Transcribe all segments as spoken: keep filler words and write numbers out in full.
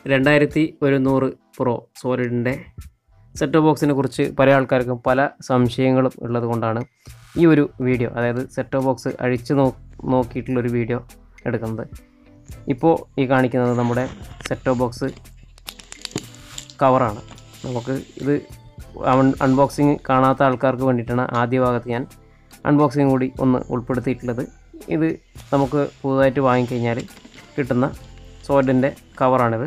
രണ്ടായിരത്തി ഒരുന്നൂറ് pro സോളിഡിൻ്റെ set ബോക്സിനെ കുറിച്ച് പല ആൾക്കാർക്കും പല സംശയങ്ങളും ഉള്ളത് കൊണ്ടാണ് ഈ ഒരു വീഡിയോ, അതായത് സെറ്റ് ബോക്സ് അഴിച്ചു നോ നോക്കിയിട്ടുള്ളൊരു വീഡിയോ എടുക്കുന്നത്. ഇപ്പോൾ ഈ കാണിക്കുന്നത് നമ്മുടെ സെറ്റ് ബോക്സ് കവറാണ്. നമുക്ക് ഇത് അൺബോക്സിങ് കാണാത്ത ആൾക്കാർക്ക് വേണ്ടിയിട്ടാണ് ആദ്യ ഭാഗത്ത് ഞാൻ അൺബോക്സിങ് കൂടി ഒന്ന് ഉൾപ്പെടുത്തിയിട്ടുള്ളത്. ഇത് നമുക്ക് പുതുതായിട്ട് വാങ്ങിക്കഴിഞ്ഞാൽ കിട്ടുന്ന സോളിഡിൻ്റെ കവറാണിത്.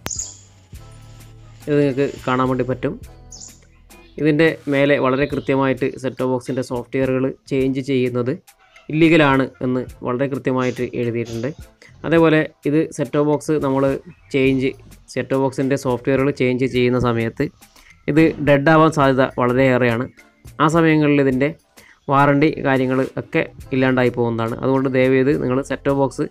ഇത് നിങ്ങൾക്ക് കാണാൻ വേണ്ടി പറ്റും. ഇതിൻ്റെ മേലെ വളരെ കൃത്യമായിട്ട് സെറ്റ് ബോക്സിൻ്റെ സോഫ്റ്റ്വെയറുകൾ ചേഞ്ച് ചെയ്യുന്നത് ഇല്ലീഗലാണ് എന്ന് വളരെ കൃത്യമായിട്ട് എഴുതിയിട്ടുണ്ട്. അതേപോലെ ഇത് സെറ്റ് ബോക്സ് നമ്മൾ ചേഞ്ച് സെറ്റ് ബോക്സിൻ്റെ സോഫ്റ്റ്വെയറുകൾ ചേഞ്ച് ചെയ്യുന്ന സമയത്ത് ഇത് ഡെഡ് ആവാൻ സാധ്യത വളരെയേറെയാണ്. ആ സമയങ്ങളിൽ ഇതിൻ്റെ വാറണ്ടി കാര്യങ്ങൾ ഒക്കെ ഇല്ലാണ്ടായി പോകുന്നതാണ്. അതുകൊണ്ട് ദയവേത് നിങ്ങൾ സെറ്റ് ബോക്സ്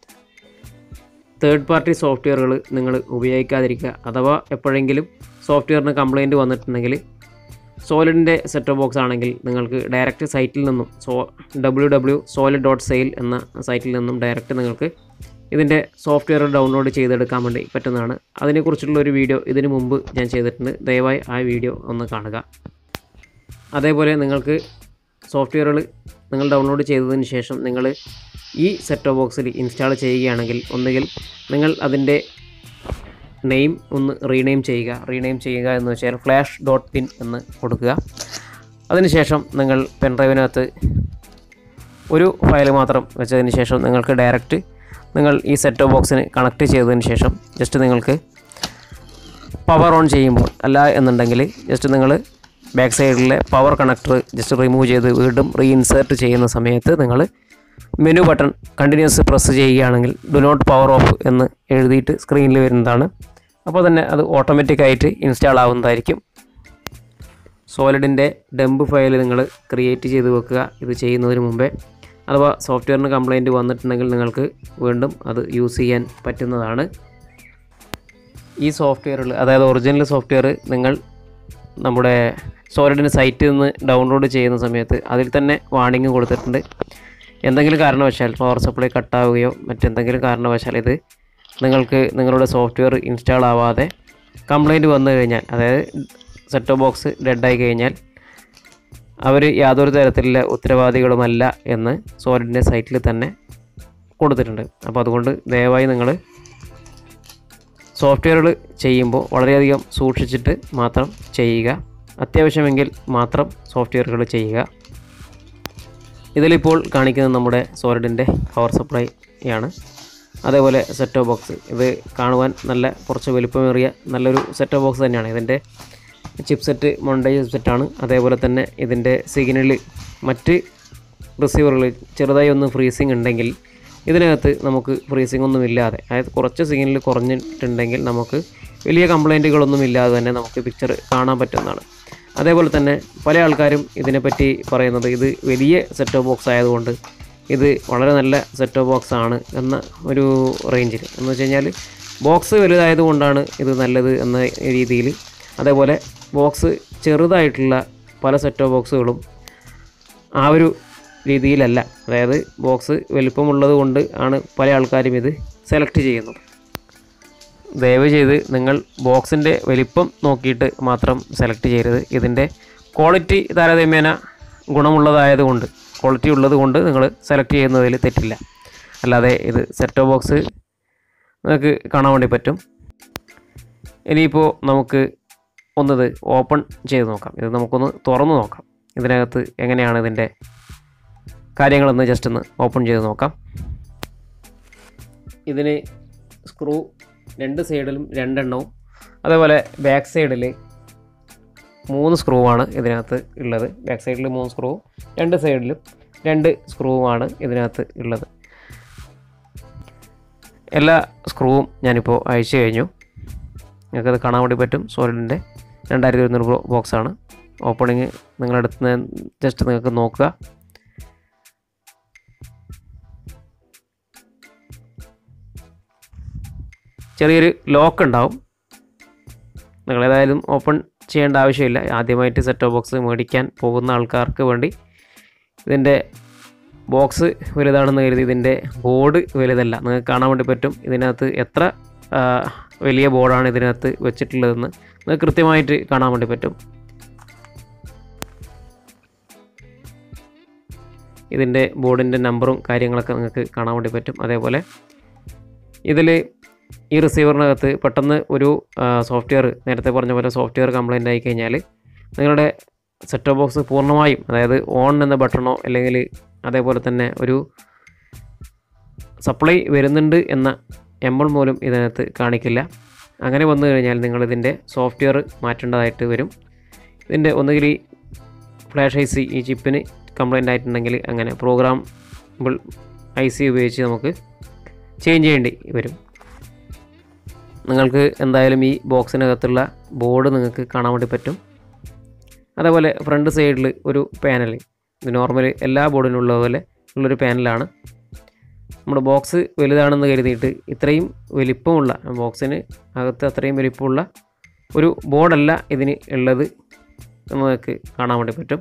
തേർഡ് പാർട്ടി സോഫ്റ്റ്വെയറുകൾ നിങ്ങൾ ഉപയോഗിക്കാതിരിക്കുക. അഥവാ എപ്പോഴെങ്കിലും സോഫ്റ്റ്വെയറിന് കംപ്ലയിൻറ്റ് വന്നിട്ടുണ്ടെങ്കിൽ സോളിഡിൻ്റെ സെറ്റ് ബോക്സ് ആണെങ്കിൽ നിങ്ങൾക്ക് ഡയറക്റ്റ് സൈറ്റിൽ നിന്നും so W W solid dot sale എന്ന സൈറ്റിൽ നിന്നും ഡയറക്റ്റ് നിങ്ങൾക്ക് ഇതിൻ്റെ സോഫ്റ്റ്വെയർ ഡൗൺലോഡ് ചെയ്തെടുക്കാൻ വേണ്ടി പറ്റുന്നതാണ്. അതിനെക്കുറിച്ചുള്ളൊരു വീഡിയോ ഇതിനു മുമ്പ് ഞാൻ ചെയ്തിട്ടുണ്ട്. ദയവായി ആ വീഡിയോ ഒന്ന് കാണുക. അതേപോലെ നിങ്ങൾക്ക് സോഫ്റ്റ്വെയറുകൾ നിങ്ങൾ ഡൗൺലോഡ് ചെയ്തതിന് ശേഷം നിങ്ങൾ ഈ സെറ്റ് ബോക്സിൽ ഇൻസ്റ്റാൾ ചെയ്യുകയാണെങ്കിൽ ഒന്നുകിൽ നിങ്ങൾ അതിൻ്റെ നെയിം ഒന്ന് റീനെയിം ചെയ്യുക. റീനെയിം ചെയ്യുക എന്ന് വെച്ചാൽ ഫ്ലാഷ് ഡോട്ട് പിൻ എന്ന് കൊടുക്കുക. അതിനുശേഷം നിങ്ങൾ പെൻഡ്രൈവിനകത്ത് ഒരു ഫയൽ മാത്രം വെച്ചതിന് ശേഷം നിങ്ങൾക്ക് ഡയറക്റ്റ് നിങ്ങൾ ഈ സെറ്റ് ബോക്സിന് കണക്ട് ചെയ്തതിന് ശേഷം ജസ്റ്റ് നിങ്ങൾക്ക് പവർ ഓൺ ചെയ്യുമ്പോൾ, അല്ല എന്നുണ്ടെങ്കിൽ ജസ്റ്റ് നിങ്ങൾ ബാക്ക് സൈഡിലെ പവർ കണക്ടർ ജസ്റ്റ് റിമൂവ് ചെയ്ത് വീണ്ടും റീഇൻസേർട്ട് ചെയ്യുന്ന സമയത്ത് നിങ്ങൾ മെനു ബട്ടൺ കണ്ടിന്യൂസ് പ്രസ് ചെയ്യുകയാണെങ്കിൽ ഡു നോട്ട് പവർ ഓഫ് എന്ന് എഴുതിയിട്ട് സ്ക്രീനിൽ വരുന്നതാണ്. അപ്പോൾ തന്നെ അത് ഓട്ടോമാറ്റിക്കായിട്ട് ഇൻസ്റ്റാൾ ആവുന്നതായിരിക്കും. സോളിഡിൻ്റെ ഡംപ് ഫയൽ നിങ്ങൾ ക്രിയേറ്റ് ചെയ്ത് വെക്കുക ഇത് ചെയ്യുന്നതിന് മുമ്പേ. അഥവാ സോഫ്റ്റ്വെയറിന് കംപ്ലയിൻറ്റ് വന്നിട്ടുണ്ടെങ്കിൽ നിങ്ങൾക്ക് വീണ്ടും അത് യൂസ് ചെയ്യാൻ പറ്റുന്നതാണ്. ഈ സോഫ്റ്റ്വെയറിൽ, അതായത് ഒറിജിനൽ സോഫ്റ്റ്വെയർ നിങ്ങൾ നമ്മുടെ സോളിഡിൻ്റെ സൈറ്റിൽ നിന്ന് ഡൗൺലോഡ് ചെയ്യുന്ന സമയത്ത് അതിൽ തന്നെ വാർണിംഗ് കൊടുത്തിട്ടുണ്ട്. എന്തെങ്കിലും കാരണവശാൽ പവർ സപ്ലൈ കട്ടാവുകയോ മറ്റെന്തെങ്കിലും കാരണവശാൽ ഇത് നിങ്ങൾക്ക് നിങ്ങളുടെ സോഫ്റ്റ്വെയർ ഇൻസ്റ്റാൾ ആവാതെ കംപ്ലയിൻറ്റ് വന്നു കഴിഞ്ഞാൽ, അതായത് സെറ്റ് ബോക്സ് ഡെഡായി കഴിഞ്ഞാൽ അവർ യാതൊരു തരത്തിലുള്ള ഉത്തരവാദികളുമല്ല എന്ന് സോളിഡിൻ്റെ സൈറ്റിൽ തന്നെ കൊടുത്തിട്ടുണ്ട്. അപ്പോൾ അതുകൊണ്ട് ദയവായി നിങ്ങൾ സോഫ്റ്റ്വെയറുകൾ ചെയ്യുമ്പോൾ വളരെയധികം സൂക്ഷിച്ചിട്ട് മാത്രം ചെയ്യുക. അത്യാവശ്യമെങ്കിൽ മാത്രം സോഫ്റ്റ്വെയറുകൾ ചെയ്യുക. ഇതിലിപ്പോൾ കാണിക്കുന്നത് നമ്മുടെ സോളിഡിൻ്റെ പവർ സപ്ലൈ ആണ്. അതേപോലെ സെറ്റ് ബോക്സ് ഇത് കാണുവാൻ നല്ല കുറച്ച് വലുപ്പമേറിയ നല്ലൊരു സെറ്റ് ബോക്സ് തന്നെയാണ്. ഇതിൻ്റെ ചിപ്സെറ്റ് മൊണ്ടേജ് ചിപ്സെറ്റാണ്. അതേപോലെ തന്നെ ഇതിൻ്റെ സിഗ്നൽ മറ്റ് റിസീവറുകൾ ചെറുതായി ഒന്ന് ഫ്രീസിങ് ഉണ്ടെങ്കിൽ ഇതിനകത്ത് നമുക്ക് ഫ്രീസിംഗ് ഒന്നും ഇല്ലാതെ, അതായത് കുറച്ച് സിഗ്നൽ കുറഞ്ഞിട്ടുണ്ടെങ്കിൽ നമുക്ക് വലിയ കംപ്ലയിൻറ്റുകളൊന്നും ഇല്ലാതെ തന്നെ നമുക്ക് പിക്ചർ കാണാൻ പറ്റുന്നതാണ്. അതേപോലെ തന്നെ പല ആൾക്കാരും ഇതിനെപ്പറ്റി പറയുന്നത് ഇത് വലിയ സെറ്റ് ബോക്സ് ആയതുകൊണ്ട് ഇത് വളരെ നല്ല സെറ്റ് ബോക്സ് ആണ് എന്ന ഒരു റേഞ്ചിൽ, എന്ന് വെച്ച് കഴിഞ്ഞാൽ ബോക്സ് വലുതായതുകൊണ്ടാണ് ഇത് നല്ലത് എന്ന രീതിയിൽ. അതേപോലെ ബോക്സ് ചെറുതായിട്ടുള്ള പല സെറ്റ് ബോക്സുകളും ആ ഒരു രീതിയിലല്ല, അതായത് ബോക്സ് വലിപ്പമുള്ളത് കൊണ്ട് ആണ് പല ആൾക്കാരും ഇത് സെലക്ട് ചെയ്യുന്നത്. ദയവ് ചെയ്ത് നിങ്ങൾ ബോക്സിൻ്റെ വലിപ്പം നോക്കിയിട്ട് മാത്രം സെലക്ട് ചെയ്യരുത്. ഇതിൻ്റെ ക്വാളിറ്റി താരതമ്യേന ഗുണമുള്ളതായതുകൊണ്ട്, ക്വാളിറ്റി ഉള്ളത് കൊണ്ട് നിങ്ങൾ സെലക്ട് ചെയ്യുന്നതിൽ തെറ്റില്ല. അല്ലാതെ ഇത് സെറ്റ് ബോക്സ് നിങ്ങൾക്ക് കാണാൻ വേണ്ടി പറ്റും. ഇനിയിപ്പോൾ നമുക്ക് ഒന്നത് ഓപ്പൺ ചെയ്ത് നോക്കാം. ഇത് നമുക്കൊന്ന് തുറന്ന് നോക്കാം. ഇതിനകത്ത് എങ്ങനെയാണ് ഇതിൻ്റെ കാര്യങ്ങളെന്ന് ജസ്റ്റ് ഒന്ന് ഓപ്പൺ ചെയ്ത് നോക്കാം. ഇതിന് സ്ക്രൂ രണ്ട് സൈഡിലും രണ്ടെണ്ണവും, അതേപോലെ ബാക്ക് സൈഡിൽ മൂന്ന് സ്ക്രൂവാണ് ഇതിനകത്ത് ഉള്ളത്. ബാക്ക് സൈഡിൽ മൂന്ന് സ്ക്രൂവും രണ്ട് സൈഡിലും രണ്ട് സ്ക്രൂവുമാണ് ഇതിനകത്ത് ഉള്ളത്. എല്ലാ സ്ക്രൂവും ഞാനിപ്പോൾ അഴിച്ചു കഴിഞ്ഞു. നിങ്ങൾക്കത് കാണാൻ വേണ്ടി പറ്റും. സോളിഡിൻ്റെ രണ്ടായിരത്തി ഇരുന്നൂറ് ബോക്സാണ്. ഓപ്പണിങ് നിങ്ങളെടുത്ത് ജസ്റ്റ് നിങ്ങൾക്ക് നോക്കുക. ചെറിയൊരു ലോക്ക് ഉണ്ടാവും. നിങ്ങളേതായാലും ഓപ്പൺ ചെയ്യേണ്ട ആവശ്യമില്ല. ആദ്യമായിട്ട് സെറ്റ് ബോക്സ് മേടിക്കാൻ പോകുന്ന ആൾക്കാർക്ക് വേണ്ടി ഇതിൻ്റെ ബോക്സ് വലുതാണെന്ന് കരുതി ഇതിൻ്റെ ബോർഡ് വലുതല്ല. നിങ്ങൾക്ക് കാണാൻ വേണ്ടി പറ്റും ഇതിനകത്ത് എത്ര വലിയ ബോർഡാണ് ഇതിനകത്ത് വെച്ചിട്ടുള്ളതെന്ന് നിങ്ങൾക്ക് കൃത്യമായിട്ട് കാണാൻ വേണ്ടി പറ്റും. ഇതിൻ്റെ ബോർഡിൻ്റെ നമ്പറും കാര്യങ്ങളൊക്കെ നിങ്ങൾക്ക് കാണാൻ വേണ്ടി പറ്റും. അതേപോലെ ഇതിൽ ഈ റിസീവറിനകത്ത് പെട്ടെന്ന് ഒരു സോഫ്റ്റ്വെയർ, നേരത്തെ പറഞ്ഞ പോലെ സോഫ്റ്റ്വെയർ കംപ്ലൈൻ്റ് ആയി കഴിഞ്ഞാൽ നിങ്ങളുടെ സെറ്റ് ബോക്സ് പൂർണ്ണമായും, അതായത് ഓൺ എന്ന ബട്ടണോ അല്ലെങ്കിൽ അതേപോലെ തന്നെ ഒരു സപ്ലൈ വരുന്നുണ്ട് എന്ന എംബിൾ പോലും ഇതിനകത്ത് കാണിക്കില്ല. അങ്ങനെ വന്നു കഴിഞ്ഞാൽ നിങ്ങളിതിൻ്റെ സോഫ്റ്റ്വെയർ മാറ്റേണ്ടതായിട്ട് വരും. ഇതിൻ്റെ ഒന്നുകിൽ ഈ ഫ്ലാഷ് ഐ സി ഈ ചിപ്പിന് കംപ്ലൈൻ്റ് ആയിട്ടുണ്ടെങ്കിൽ അങ്ങനെ പ്രോഗ്രാമബിൾ ഐ സി ഉപയോഗിച്ച് നമുക്ക് ചേഞ്ച് ചെയ്യേണ്ടി വരും. നിങ്ങൾക്ക് എന്തായാലും ഈ ബോക്സിനകത്തുള്ള ബോർഡ് നിങ്ങൾക്ക് കാണാൻ വേണ്ടി പറ്റും. അതേപോലെ ഫ്രണ്ട് സൈഡിൽ ഒരു പാനൽ, ഇത് നോർമൽ എല്ലാ ബോർഡിനുള്ള പോലെ ഉള്ളൊരു പാനലാണ്. നമ്മുടെ ബോക്സ് വലുതാണെന്ന് കരുതിയിട്ട് ഇത്രയും വലിപ്പമുള്ള, ബോക്സിന് അകത്ത് അത്രയും വലിപ്പമുള്ള ഒരു ബോർഡല്ല ഇതിന് ഉള്ളത് നമുക്ക് കാണാൻ വേണ്ടി പറ്റും.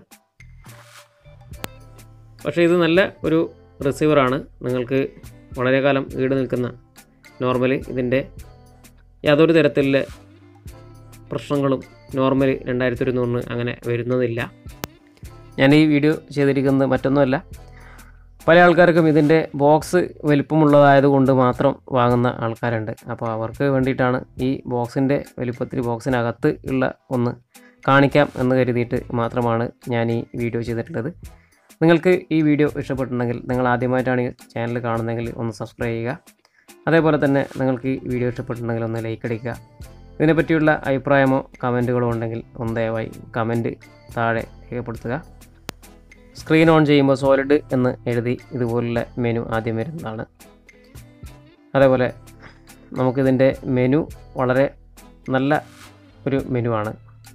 പക്ഷേ ഇത് നല്ല ഒരു റിസീവറാണ്. നിങ്ങൾക്ക് വളരെ കാലം ഈട് നിൽക്കുന്ന, നോർമലി ഇതിൻ്റെ യാതൊരു തരത്തിലുള്ള പ്രശ്നങ്ങളും നോർമൽ രണ്ടായിരത്തി ഒരുന്നൂറിന് അങ്ങനെ വരുന്നതില്ല. ഞാൻ ഈ വീഡിയോ ചെയ്തിരിക്കുന്നത് മറ്റൊന്നുമല്ല, പല ആൾക്കാർക്കും ഇതിൻ്റെ ബോക്സ് വലിപ്പമുള്ളതായതുകൊണ്ട് മാത്രം വാങ്ങുന്ന ആൾക്കാരുണ്ട്. അപ്പോൾ അവർക്ക് വേണ്ടിയിട്ടാണ് ഈ ബോക്സിൻ്റെ വലിപ്പത്തിൽ ബോക്സിനകത്ത് ഉള്ള ഒന്ന് കാണിക്കാം എന്ന് കരുതിയിട്ട് മാത്രമാണ് ഞാൻ ഈ വീഡിയോ ചെയ്തിട്ടുള്ളത്. നിങ്ങൾക്ക് ഈ വീഡിയോ ഇഷ്ടപ്പെട്ടിട്ടുണ്ടെങ്കിൽ, നിങ്ങൾ ആദ്യമായിട്ടാണ് ഈ ചാനൽ കാണുന്നതെങ്കിൽ ഒന്ന് സബ്സ്ക്രൈബ് ചെയ്യുക. അതേപോലെ തന്നെ നിങ്ങൾക്ക് ഈ വീഡിയോ ഇഷ്ടപ്പെട്ടിട്ടുണ്ടെങ്കിൽ ഒന്ന് ലൈക്ക് അടിക്കുക. ഇതിനെപ്പറ്റിയുള്ള അഭിപ്രായമോ കമൻറ്റുകളോ ഉണ്ടെങ്കിൽ ഒന്ന് ദയവായി കമൻറ്റ് താഴെ രേഖപ്പെടുത്തുക. സ്ക്രീൻ ഓൺ ചെയ്യുമ്പോൾ സോളിഡ് എന്ന് എഴുതി ഇതുപോലുള്ള മെനു ആദ്യം വരുന്നതാണ്. അതേപോലെ നമുക്കിതിൻ്റെ മെനു വളരെ നല്ല ഒരു മെനു ആണ്.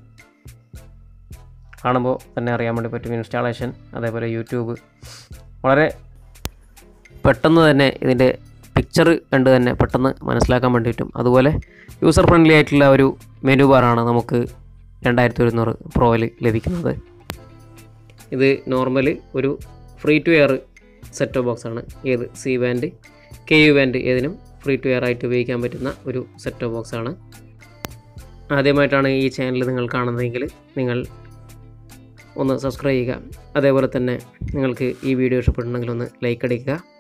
കാണുമ്പോൾ തന്നെ അറിയാൻ വേണ്ടി പറ്റും. ഇൻസ്റ്റാളേഷൻ, അതേപോലെ യൂട്യൂബ്, വളരെ പെട്ടെന്ന് തന്നെ ഇതിൻ്റെ പിക്ചർ കണ്ട് തന്നെ പെട്ടെന്ന് മനസ്സിലാക്കാൻ വേണ്ടിയിട്ടും, അതുപോലെ യൂസർ ഫ്രണ്ട്ലി ആയിട്ടുള്ള ഒരു മെനു ബാറാണ് നമുക്ക് രണ്ടായിരത്തി ഒരുന്നൂറ് പ്രോയിൽ ലഭിക്കുന്നത്. ഇത് നോർമൽ ഒരു free to air set box ആണ്. ഏത് C band, K U band ഏതിനും ഫ്രീ ടു എയർ ആയിട്ട് ഉപയോഗിക്കാൻ പറ്റുന്ന ഒരു സെറ്റ് ബോക്സ് ആണ്. ആദ്യമായിട്ടാണ് ഈ ചാനൽ നിങ്ങൾ കാണുന്നതെങ്കിൽ നിങ്ങൾ ഒന്ന് സബ്സ്ക്രൈബ് ചെയ്യുക. അതേപോലെ തന്നെ നിങ്ങൾക്ക് ഈ വീഡിയോ ഇഷ്ടപ്പെട്ടിട്ടുണ്ടെങ്കിൽ ഒന്ന് ലൈക്ക് അടിക്കുക.